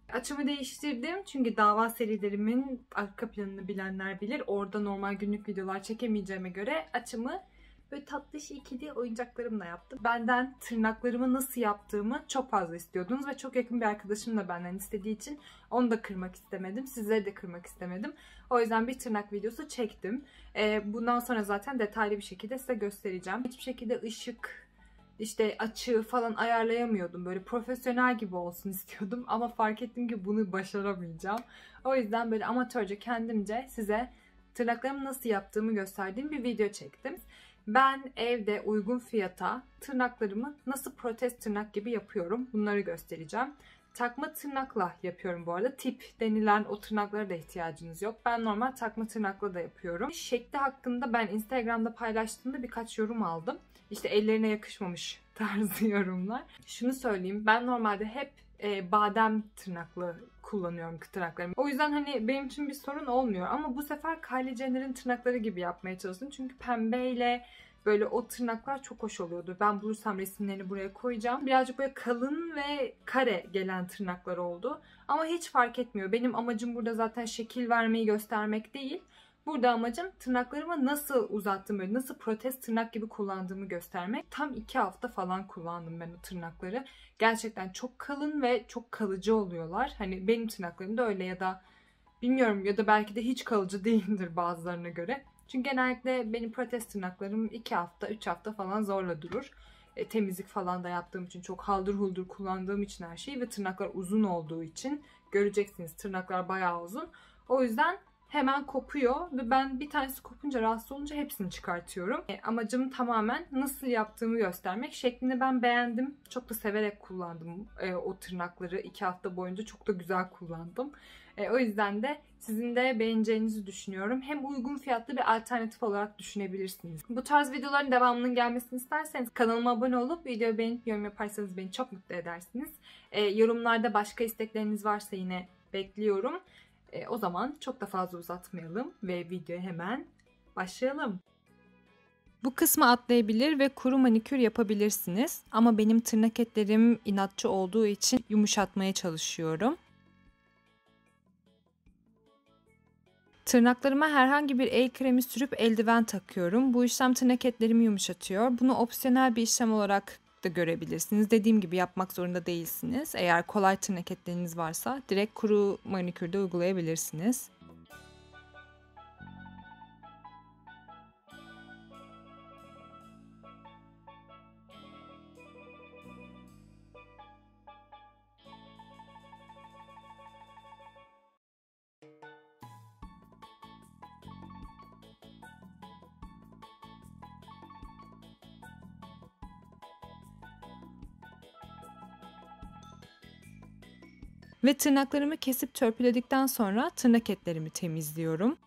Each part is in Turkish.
Açımı değiştirdim çünkü dava serilerimin arka planını bilenler bilir. Orada normal günlük videolar çekemeyeceğime göre açımı böyle tatlış ikili oyuncaklarımla yaptım. Benden tırnaklarımı nasıl yaptığımı çok fazla istiyordunuz ve çok yakın bir arkadaşım da benden istediği için onu da kırmak istemedim. Sizleri de kırmak istemedim. O yüzden bir tırnak videosu çektim. Bundan sonra zaten detaylı bir şekilde size göstereceğim. Hiçbir şekilde ışık, İşte açığı falan ayarlayamıyordum. Böyle profesyonel gibi olsun istiyordum. Ama fark ettim ki bunu başaramayacağım. O yüzden böyle amatörce kendimce size tırnaklarımı nasıl yaptığımı gösterdiğim bir video çektim. Ben evde uygun fiyata tırnaklarımı nasıl protez tırnak gibi yapıyorum. Bunları göstereceğim. Takma tırnakla yapıyorum bu arada. Tip denilen o tırnaklara da ihtiyacınız yok. Ben normal takma tırnakla da yapıyorum. Şekli hakkında ben Instagram'da paylaştığımda birkaç yorum aldım. İşte ellerine yakışmamış tarzı yorumlar. Şunu söyleyeyim, ben normalde hep badem tırnaklı kullanıyorum tırnaklarımı. O yüzden hani benim için bir sorun olmuyor. Ama bu sefer Kylie Jenner'in tırnakları gibi yapmaya çalıştım. Çünkü pembeyle böyle o tırnaklar çok hoş oluyordu. Ben bulursam resimlerini buraya koyacağım. Birazcık böyle kalın ve kare gelen tırnaklar oldu. Ama hiç fark etmiyor. Benim amacım burada zaten şekil vermeyi göstermek değil. Burada amacım tırnaklarımı nasıl uzattım, böyle nasıl protez tırnak gibi kullandığımı göstermek. Tam 2 hafta falan kullandım ben o tırnakları. Gerçekten çok kalın ve çok kalıcı oluyorlar. Hani benim tırnaklarım da öyle ya da bilmiyorum ya da belki de hiç kalıcı değildir bazılarına göre. Çünkü genellikle benim protez tırnaklarım 2 hafta, 3 hafta falan zorla durur. Temizlik falan da yaptığım için, çok haldır huldur kullandığım için her şeyi ve tırnaklar uzun olduğu için göreceksiniz tırnaklar bayağı uzun. O yüzden hemen kopuyor ve ben bir tanesi kopunca, rahatsız olunca hepsini çıkartıyorum. Amacım tamamen nasıl yaptığımı göstermek. Şeklini ben beğendim. Çok da severek kullandım o tırnakları. 2 hafta boyunca çok da güzel kullandım. O yüzden de sizin de beğeneceğinizi düşünüyorum. Hem uygun fiyatlı bir alternatif olarak düşünebilirsiniz. Bu tarz videoların devamının gelmesini isterseniz kanalıma abone olup videoyu beğenip yorum yaparsanız beni çok mutlu edersiniz. Yorumlarda başka istekleriniz varsa yine bekliyorum. O zaman çok da fazla uzatmayalım ve videoya hemen başlayalım. Bu kısmı atlayabilir ve kuru manikür yapabilirsiniz. Ama benim tırnak etlerim inatçı olduğu için yumuşatmaya çalışıyorum. Tırnaklarıma herhangi bir el kremi sürüp eldiven takıyorum. Bu işlem tırnak etlerimi yumuşatıyor. Bunu opsiyonel bir işlem olarak da görebilirsiniz. Dediğim gibi yapmak zorunda değilsiniz. Eğer kolay tırnak etleriniz varsa direkt kuru manikürde uygulayabilirsiniz. Ve tırnaklarımı kesip törpüledikten sonra tırnak etlerimi temizliyorum.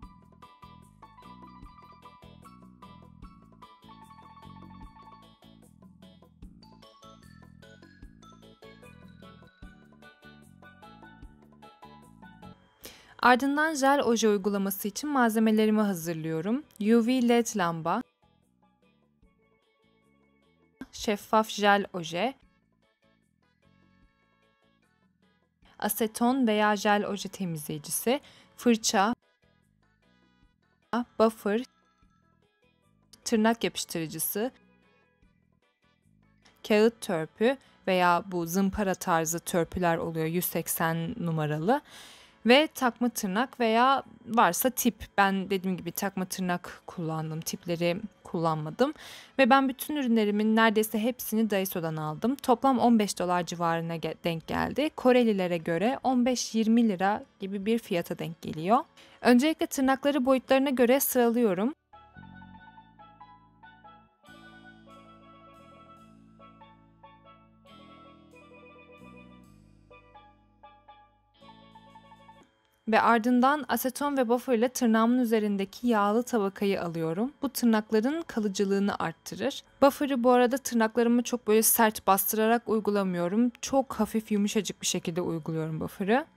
Ardından jel oje uygulaması için malzemelerimi hazırlıyorum. UV LED lamba, şeffaf jel oje, aseton veya jel oje temizleyicisi, fırça, buffer, tırnak yapıştırıcısı, kağıt törpü veya bu zımpara tarzı törpüler oluyor 180 numaralı ve takma tırnak veya varsa tip. Ben dediğim gibi takma tırnak kullandım, tipleri kullanmadım ve ben bütün ürünlerimin neredeyse hepsini Daiso'dan aldım. Toplam $15 civarına denk geldi. Korelilere göre 15-20 lira gibi bir fiyata denk geliyor. Öncelikle tırnakları boyutlarına göre sıralıyorum. Ve ardından aseton ve buffer ile tırnağımın üzerindeki yağlı tabakayı alıyorum. Bu tırnakların kalıcılığını arttırır. Buffer'ı bu arada tırnaklarımı çok böyle sert bastırarak uygulamıyorum. Çok hafif yumuşacık bir şekilde uyguluyorum buffer'ı.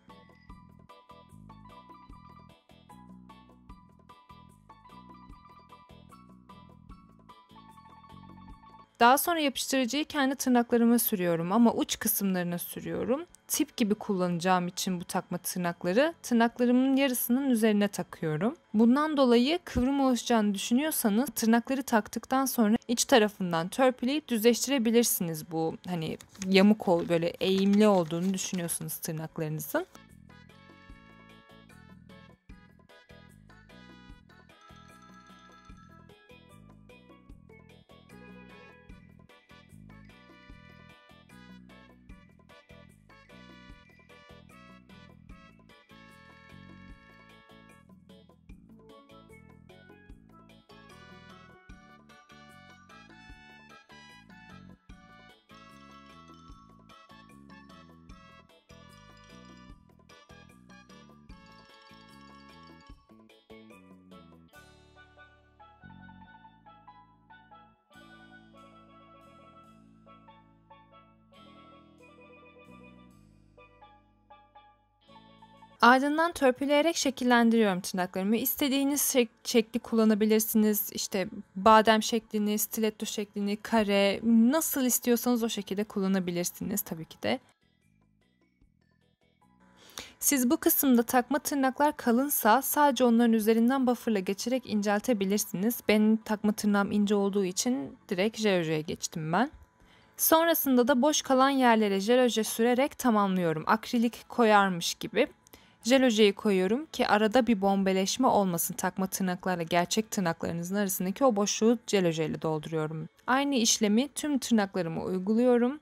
Daha sonra yapıştırıcıyı kendi tırnaklarıma sürüyorum ama uç kısımlarına sürüyorum. tip gibi kullanacağım için bu takma tırnakları tırnaklarımın yarısının üzerine takıyorum. Bundan dolayı kıvrım oluşacağını düşünüyorsanız tırnakları taktıktan sonra iç tarafından törpüleyip düzleştirebilirsiniz, bu hani yamuk böyle eğimli olduğunu düşünüyorsunuz tırnaklarınızın. Ardından törpüleyerek şekillendiriyorum tırnaklarımı. İstediğiniz şekli kullanabilirsiniz. İşte badem şeklini, stiletto şeklini, kare, nasıl istiyorsanız o şekilde kullanabilirsiniz tabii ki de. Siz bu kısımda takma tırnaklar kalınsa sadece onların üzerinden buffer'la geçerek inceltebilirsiniz. Benim takma tırnağım ince olduğu için direkt jel ojeye geçtim ben. Sonrasında da boş kalan yerlere jel oje sürerek tamamlıyorum. Akrilik koyarmış gibi. Jel ojeyi koyuyorum ki arada bir bombeleşme olmasın. Takma tırnaklarla gerçek tırnaklarınızın arasındaki o boşluğu jel ojeyle dolduruyorum. Aynı işlemi tüm tırnaklarıma uyguluyorum.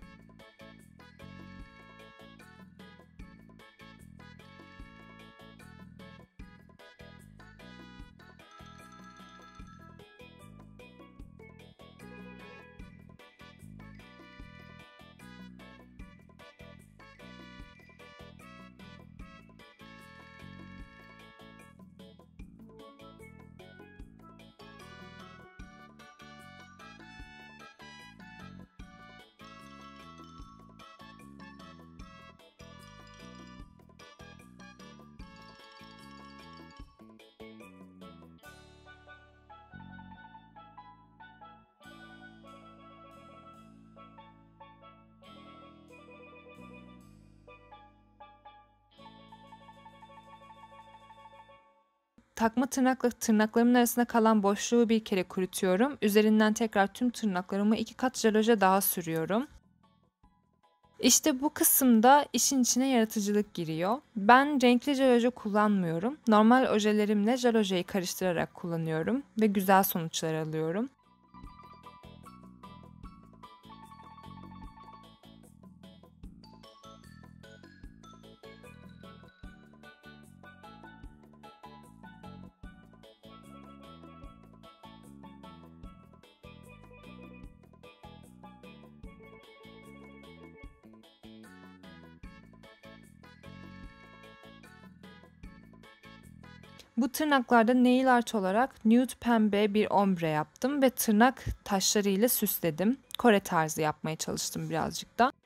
Takma tırnakla tırnaklarımın arasında kalan boşluğu bir kere kurutuyorum. Üzerinden tekrar tüm tırnaklarıma 2 kat jel oje daha sürüyorum. İşte bu kısımda işin içine yaratıcılık giriyor. Ben renkli jel oje kullanmıyorum. Normal ojelerimle jel ojeyi karıştırarak kullanıyorum ve güzel sonuçlar alıyorum. Bu tırnaklarda nail art olarak nude pembe bir ombre yaptım ve tırnak taşları ile süsledim. Kore tarzı yapmaya çalıştım birazcık da.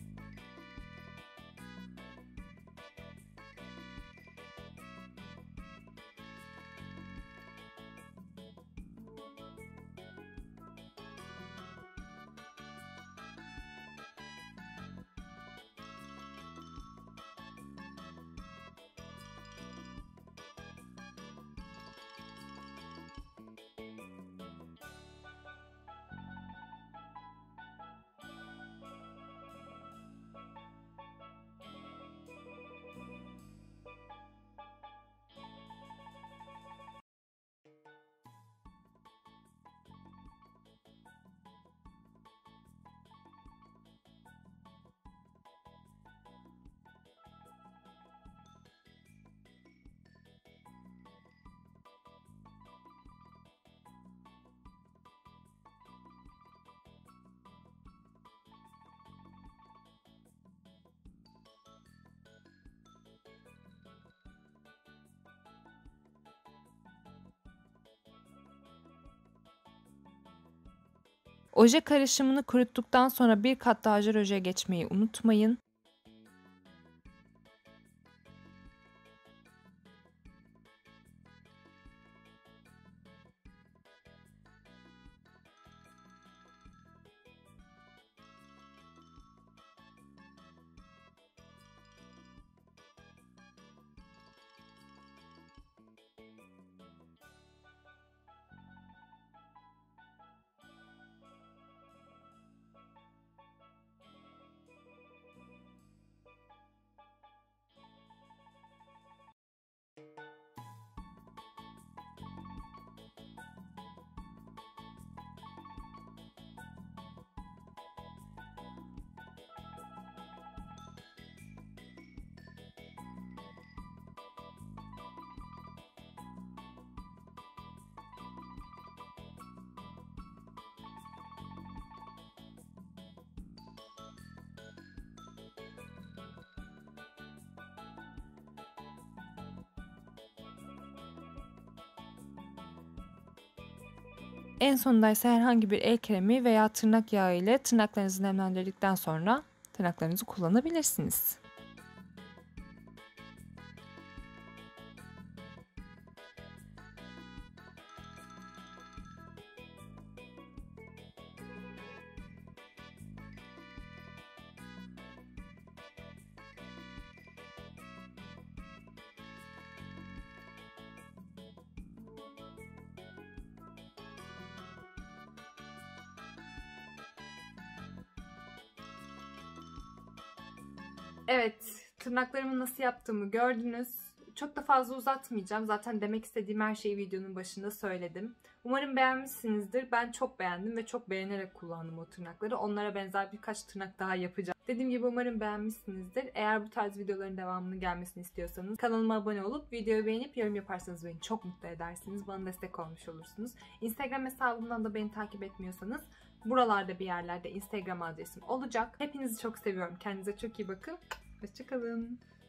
Oje karışımını kuruttuktan sonra bir kat daha jel ojeye geçmeyi unutmayın. En sonunda ise herhangi bir el kremi veya tırnak yağı ile tırnaklarınızı nemlendirdikten sonra tırnaklarınızı kullanabilirsiniz. Evet, tırnaklarımı nasıl yaptığımı gördünüz. Çok da fazla uzatmayacağım. Zaten demek istediğim her şeyi videonun başında söyledim. Umarım beğenmişsinizdir. Ben çok beğendim ve çok beğenerek kullandım o tırnakları. Onlara benzer birkaç tırnak daha yapacağım. Dediğim gibi umarım beğenmişsinizdir. Eğer bu tarz videoların devamının gelmesini istiyorsanız kanalıma abone olup videoyu beğenip yorum yaparsanız beni çok mutlu edersiniz. Bana destek olmuş olursunuz. Instagram hesabımdan da beni takip etmiyorsanız buralarda bir yerlerde Instagram adresim olacak. Hepinizi çok seviyorum. Kendinize çok iyi bakın. Hoşça kalın.